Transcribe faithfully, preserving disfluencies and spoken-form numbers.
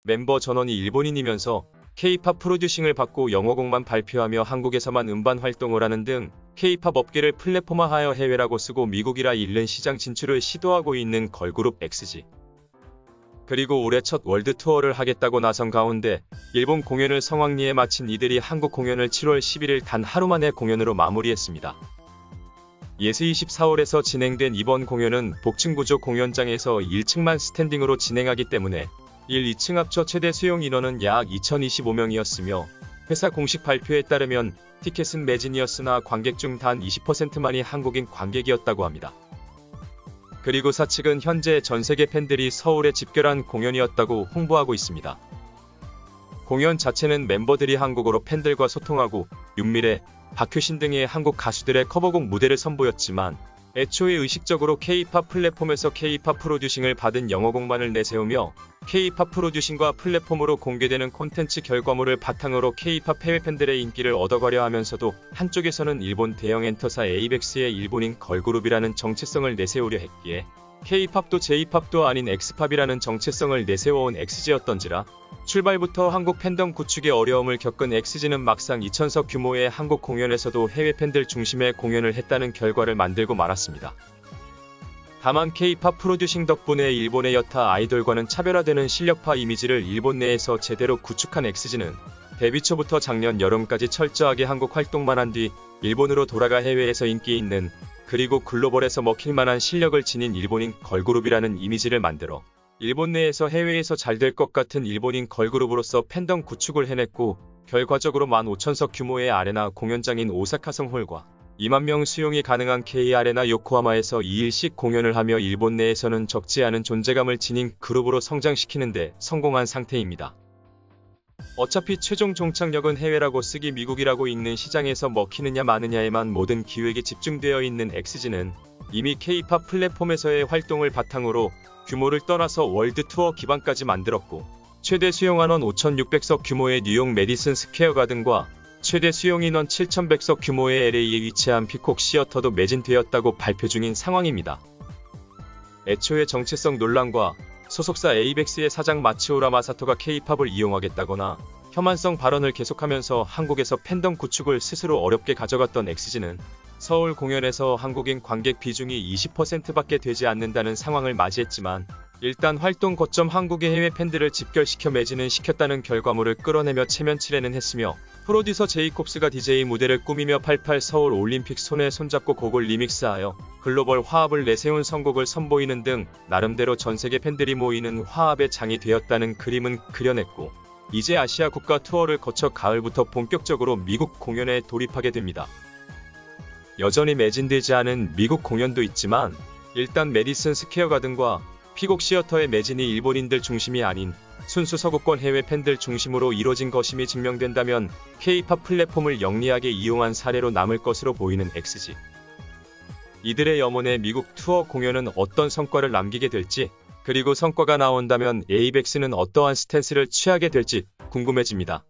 멤버 전원이 일본인이면서 K-팝 프로듀싱을 받고 영어곡만 발표하며 한국에서만 음반 활동을 하는 등 K-팝 업계를 플랫폼화하여 해외라고 쓰고 미국이라 잃는 시장 진출을 시도하고 있는 걸그룹 엑스지. 그리고 올해 첫 월드 투어를 하겠다고 나선 가운데 일본 공연을 성황리에 마친 이들이 한국 공연을 칠월 십일일 단 하루 만에 공연으로 마무리했습니다. 예스 이십사홀에서 진행된 이번 공연은 복층 구조 공연장에서 일 층만 스탠딩으로 진행하기 때문에 일, 이 층 합쳐 최대 수용 인원은 약 이천이십오명이었으며 회사 공식 발표에 따르면 티켓은 매진이었으나 관객 중 단 이십 퍼센트만이 한국인 관객이었다고 합니다. 그리고 사측은 현재 전세계 팬들이 서울에 집결한 공연이었다고 홍보하고 있습니다. 공연 자체는 멤버들이 한국어로 팬들과 소통하고 윤미래, 박효신 등의 한국 가수들의 커버곡 무대를 선보였지만 애초에 의식적으로 K-팝 플랫폼에서 K-팝 프로듀싱을 받은 영어곡만을 내세우며 K-팝 프로듀싱과 플랫폼으로 공개되는 콘텐츠 결과물을 바탕으로 K-팝 해외 팬들의 인기를 얻어가려 하면서도 한쪽에서는 일본 대형 엔터사 에이벡스의 일본인 걸그룹이라는 정체성을 내세우려 했기에 K-팝도 제이팝도 아닌 엑스팝이라는 정체성을 내세워온 엑스지였던지라 출발부터 한국 팬덤 구축에 어려움을 겪은 엑스지는 막상 이천석 규모의 한국 공연에서도 해외 팬들 중심의 공연을 했다는 결과를 만들고 말았습니다. 다만 K-팝 프로듀싱 덕분에 일본의 여타 아이돌과는 차별화되는 실력파 이미지를 일본 내에서 제대로 구축한 엑스지는 데뷔 초부터 작년 여름까지 철저하게 한국 활동만 한 뒤 일본으로 돌아가 해외에서 인기 있는 그리고 글로벌에서 먹힐만한 실력을 지닌 일본인 걸그룹이라는 이미지를 만들어 일본 내에서 해외에서 잘 될 것 같은 일본인 걸그룹으로서 팬덤 구축을 해냈고 결과적으로 만 오천석 규모의 아레나 공연장인 오사카성 홀과 이만 명 수용이 가능한 K아레나 요코하마에서 이 일씩 공연을 하며 일본 내에서는 적지 않은 존재감을 지닌 그룹으로 성장시키는 데 성공한 상태입니다. 어차피 최종 종착역은 해외라고 쓰기 미국이라고 읽는 시장에서 먹히느냐 마느냐에만 모든 기획이 집중되어 있는 엑스지는 이미 K-팝 플랫폼에서의 활동을 바탕으로 규모를 떠나서 월드 투어 기반까지 만들었고 최대 수용인원 오천육백석 규모의 뉴욕 메디슨 스퀘어 가든과 최대 수용인원 칠천백석 규모의 엘에이에 위치한 피콕 시어터도 매진되었다고 발표 중인 상황입니다. 애초에 정체성 논란과 소속사 에이벡스의 사장 마츠오라 마사토가 K-팝을 이용하겠다거나 혐한성 발언을 계속하면서 한국에서 팬덤 구축을 스스로 어렵게 가져갔던 엑스지는 서울 공연에서 한국인 관객 비중이 이십 퍼센트밖에 되지 않는다는 상황을 맞이했지만 일단 활동 거점 한국의 해외 팬들을 집결시켜 매진은 시켰다는 결과물을 끌어내며 체면치레는 했으며 프로듀서 제이콥스가 디제이 무대를 꾸미며 팔십팔 서울 올림픽 손에 손잡고 곡을 리믹스하여 글로벌 화합을 내세운 선곡을 선보이는 등 나름대로 전세계 팬들이 모이는 화합의 장이 되었다는 그림은 그려냈고 이제 아시아 국가 투어를 거쳐 가을부터 본격적으로 미국 공연에 돌입하게 됩니다. 여전히 매진되지 않은 미국 공연도 있지만 일단 메디슨 스퀘어 가든과 피곡 시어터의 매진이 일본인들 중심이 아닌 순수 서구권 해외 팬들 중심으로 이뤄진 것임이 증명된다면 K-팝 플랫폼을 영리하게 이용한 사례로 남을 것으로 보이는 엑스지. 이들의 염원의 미국 투어 공연은 어떤 성과를 남기게 될지 그리고 성과가 나온다면 에이벡스는 어떠한 스탠스를 취하게 될지 궁금해집니다.